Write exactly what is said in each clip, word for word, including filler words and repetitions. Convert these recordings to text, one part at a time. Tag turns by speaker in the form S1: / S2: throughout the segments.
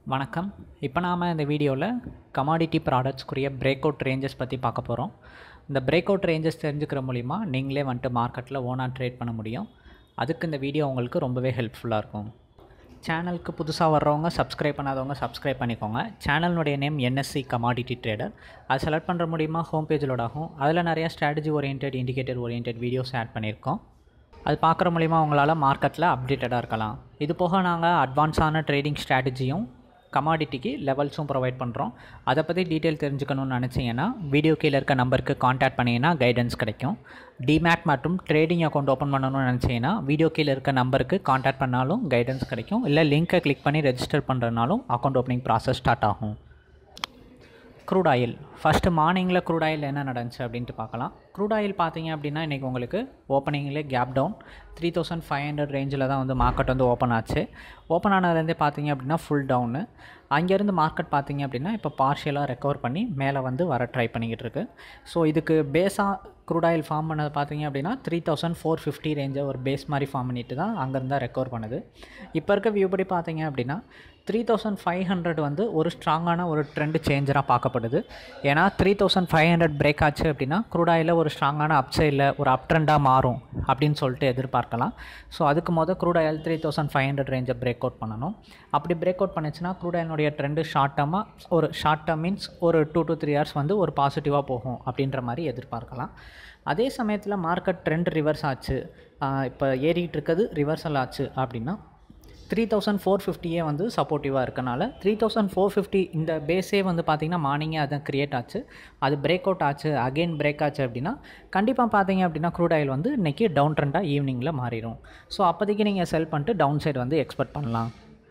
S1: வணக்கம். இப்போ நாம் இந்த வீடியோவில் கமாடிட்டி ப்ராடக்ட்ஸ்க்குரிய பிரேக் அவுட் ரேஞ்சஸ் பற்றி பார்க்க போகிறோம். இந்த பிரேக் அவுட் ரேஞ்சஸ் தெரிஞ்சுக்கிற மூலிமா நீங்களே வந்துட்டு மார்க்கெட்டில் ஓனாக ட்ரேட் பண்ண முடியும். அதுக்கு இந்த வீடியோ உங்களுக்கு ரொம்பவே ஹெல்ப்ஃபுல்லாக இருக்கும். சேனலுக்கு புதுசாக வர்றவங்க சப்ஸ்கிரைப் பண்ணாதவங்க சப்ஸ்கிரைப் பண்ணிக்கோங்க. சேனலுடைய நேம் என்எஸ்சி கமாடிட்டி ட்ரேடர். அது செலக்ட் பண்ணுற மூலிமா ஹோம் பேஜிலோட ஆகும். அதில் நிறையா strategy orient indicator orient videos add பண்ணியிருக்கோம். அது பார்க்குற மூலிமா உங்களால் மார்க்கெட்டில் அப்டேட்டடாக இருக்கலாம். இது போக நாங்கள் அட்வான்ஸான ட்ரேடிங் ஸ்ட்ராட்டஜியும் கமாடிட்டிக்கு லெவல்ஸும் ப்ரொவைட் பண்ணுறோம். அதை பற்றி டீட்டெயில் தெரிஞ்சுக்கணும்னு நினச்சிங்கன்னா வீடியோ கீழே இருக்க நம்பருக்கு காண்டாக்ட் பண்ணிங்கன்னா கைடன்ஸ் கிடைக்கும். டிமேட் மற்றும் ட்ரேடிங் அக்கௌண்ட் ஓப்பன் பண்ணணும்னு நினச்சிங்கன்னா வீடியோ கீழே இருக்க நம்பருக்கு காண்டாக்ட் பண்ணாலும் கைடன்ஸ் கிடைக்கும். இல்லை லிங்க்கை கிளிக் பண்ணி ரெஜிஸ்டர் பண்ணுறதுனாலும் அக்கௌண்ட் ஓப்பனிங் ப்ராசஸ் ஸ்டார்ட் ஆகும். க்ரூட் ஆயில் ஃபஸ்ட்டு மார்னிங்கில் க்ரூட் ஆயில் என்ன நடந்துச்சு அப்படின்ட்டு பார்க்கலாம். க்ரூட் ஆயில் பார்த்தீங்க அப்படின்னா இன்றைக்கி உங்களுக்கு ஓப்பனிங்லேயே gap down three thousand five hundred ரேஞ்சில் தான் வந்து மார்க்கெட் வந்து ஓப்பன் ஆச்சு. ஓப்பன் ஆனதுலேருந்தே பார்த்தீங்க அப்படின்னா ஃபுல் டவுனு. அங்கேருந்து மார்க்கெட் பார்த்தீங்க அப்படின்னா இப்போ பார்ஷியலாக ரெக்கவர் பண்ணி மேலே வந்து வர ட்ரை பண்ணிக்கிட்டு இருக்கு. ஸோ இதுக்கு பேஸாக க்ரூட் ஆயில் ஃபார்ம் பண்ணது பார்த்தீங்க அப்படின்னா த்ரீ தௌசண்ட் ஃபோர் ஃபிஃப்டி ரேஞ்சை ஒரு பேஸ் மாதிரி ஃபார்ம் பண்ணிட்டு தான் அங்கேருந்து தான் ரெக்கவர் பண்ணுது. இப்போ இருக்க வியூ படி பார்த்தீங்க அப்படின்னா த்ரீ தௌசண்ட் ஃபைவ் ஹண்ட்ரட் வந்து ஒரு ஸ்ட்ராங்கான ஒரு ட்ரெண்டு சேஞ்சராக பார்க்கப்படுது. ஏன்னா three thousand five hundred break ஆச்சு அப்படின்னா க்ரூட் ஆயிலில் ஒரு ஸ்ட்ராங்கான அப்சைடில் ஒரு அப் ட்ரெண்டாக மாறும் அப்படின்னு சொல்லிட்டு எதிர்பார்க்கலாம். ஸோ அதுக்கு மொதல் crude oil three thousand five hundred ரேஞ்சை பிரேக் அவுட் பண்ணணும். அப்படி பிரேக் அவுட் பண்ணிச்சுன்னா க்ரூட் ஆயிலுடைய ட்ரெண்டு ஷார்ட் டர்மாக ஒரு ஷார்ட் டர்ம் மீன்ஸ் ஒரு டூ டு த்ரீ ஹவர்ஸ் வந்து ஒரு பாசிட்டிவாக போகும் அப்படின்ற மாதிரி எதிர்பார்க்கலாம். அதே சமயத்தில் மார்க்கெட் ட்ரெண்ட் ரிவர்ஸ் ஆச்சு, இப்போ ஏறிக்கிட்டு இருக்கிறது ரிவர்சல் ஆச்சு அப்படின்னா த்ரீ தௌசண்ட் ஃபோர் ஃபிஃப்டியே வந்து சப்போர்ட்டிவாக இருக்கனால த்ரீ தௌசண்ட் ஃபோர் ஃபிஃப்டி இந்த பேஸே வந்து பார்த்திங்கன்னா மார்னிங்கே அதான் க்ரியேட் ஆச்சு. அது பிரேக் அவுட் ஆச்சு, அகெயின் பிரேக் ஆச்சு அப்படின்னா கண்டிப்பாக பார்த்தீங்க அப்படின்னா க்ரூட் ஆயில் வந்து இன்றைக்கி டவுன் ட்ரெண்டாக ஈவினிங்கில் மாறிடும். ஸோ அப்போதைக்கு நீங்கள் செல் பண்ணிட்டு டவுன் சைடு வந்து எக்ஸ்பெக்ட் பண்ணலாம்.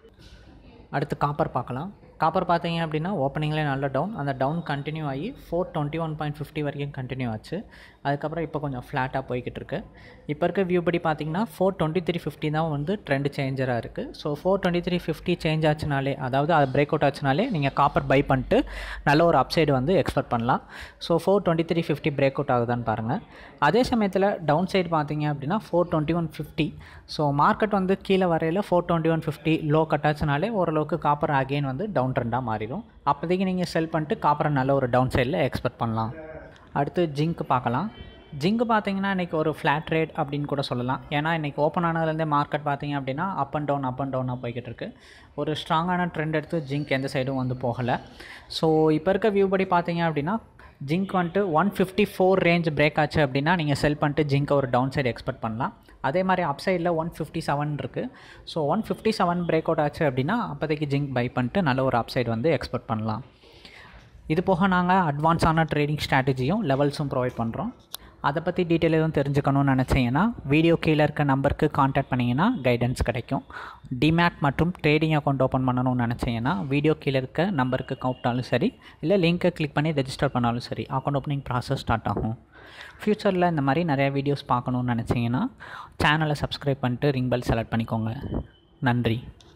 S1: அடுத்து காப்பர் பார்க்கலாம். காப்பர் பார்த்தீங்க அப்படின்னா ஓப்பனிங்லேயே நல்ல டவுன், அந்த டவுன் கண்டினியூ ஆகி four twenty one point fifty வரைக்கும் கண்டினியூ ஆச்சு. அதுக்கப்புறம் இப்போ கொஞ்சம் ஃப்ளாட்டாக போய்கிட்டு இருக்கு. இப்போ இருக்க வியூ படி பார்த்தீங்கன்னா ஃபோர் டுவெண்ட்டி த்ரீ ஃபிஃப்டி தான் வந்து ட்ரெண்ட் சேஞ்சராக இருக்குது. So four twenty three fifty change ஆச்சுனாலே, அதாவது அது பிரேக் அவுட் ஆச்சுனாலே நீங்கள் காப்பர் பை பண்ணிட்டு நல்ல ஒரு அப்சைடு வந்து எக்ஸ்பெக்ட் பண்ணலாம். So four twenty three fifty break out ஆகுதான்னு பாருங்கள். அதே சமயத்தில் டவுன் சைடு பார்த்தீங்க அப்படின்னா four twenty one fifty. So market வந்து கீழே வரையில் four twenty one fifty low கட்டாச்சுனாலே ஓரளவுக்கு காப்பர் அகெயின் வந்து டவுன் ட்ரெண்டாக மாறிடும். அப்போதைக்கு நீங்கள் செல் பண்ணிட்டு காப்பரை நல்ல ஒரு டவுன் சைடில் எக்ஸ்பெக்ட் பண்ணலாம். அடுத்து ஜிங்க் பார்க்கலாம். ஜிங்க் பார்த்தீங்கன்னா இன்றைக்கி ஒரு ஃப்ளாட் ரேட் அப்படின்னு கூட சொல்லலாம். ஏன்னா இன்றைக்கி ஓப்பன் ஆனதுலேருந்தே மார்க்கெட் பார்த்தீங்க அப்படின்னா up and down up and டவுனாக போய்கிட்டு இருக்கு. ஒரு ஸ்ட்ராங்கான ட்ரெண்ட் எடுத்து ஜிங்க் எந்த சைடும் வந்து போகலை. ஸோ இப்போ இருக்க வியூ படி பார்த்தீங்க அப்படின்னா ஜிங்க் வந்துட்டு one fifty four range break ஆச்சு அப்படின்னா நீங்கள் செல் பண்ணிட்டு ஜிங்க்கை ஒரு டவுன் சைடு எக்ஸ்பெக்ட் பண்ணலாம். அதே மாதிரி அப் சைடில் ஒன் ஃபிஃப்டி செவன் இருக்குது. So one fifty seven break out ஆச்சு அப்படின்னா அப்போதைக்கு ஜிங்க் பை பண்ணிட்டு நல்ல ஒரு அப் சைடு வந்து எக்ஸ்பெக்ட் பண்ணலாம். இது போக நாங்கள் அட்வான்ஸான ட்ரேடிங் ஸ்ட்ராட்டஜியும் லெவல்ஸும் ப்ரொவைட் பண்ணுறோம். அதை பற்றி டீட்டெயில் எதுவும் தெரிஞ்சுக்கணும்னு நினச்சிங்கன்னா வீடியோ கீழே இருக்க நம்பருக்கு காண்டாக்ட் பண்ணிங்கன்னா கைடன்ஸ் கிடைக்கும். டிமேட் மற்றும் ட்ரேடிங் அக்கௌண்ட் ஓப்பன் பண்ணணும்னு நினச்சிங்கன்னா வீடியோ கீழே இருக்க நம்பருக்கு கவுட்டாலும் சரி, இல்லை லிங்க்கை கிளிக் பண்ணி ரெஜிஸ்டர் பண்ணாலும் சரி அக்கௌண்ட் ஓப்பனிங் ப்ராசஸ் ஸ்டார்ட் ஆகும். ஃப்யூச்சரில் இந்த மாதிரி நிறையா வீடியோஸ் பார்க்கணுன்னு நினச்சிங்கன்னா சேனலை சப்ஸ்கிரைப் பண்ணிட்டு ரிங் பெல் செலக்ட் பண்ணிக்கோங்க. நன்றி.